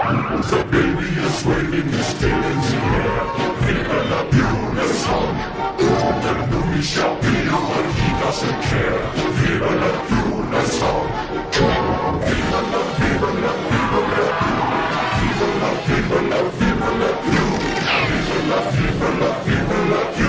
The baby is waving his tail in the air. Viva la Looney song. The Looney shall be, but he doesn't care. Viva la Looney song. Viva la, viva la, viva la, viva la, viva la, viva la, viva la, viva la, viva la, viva la,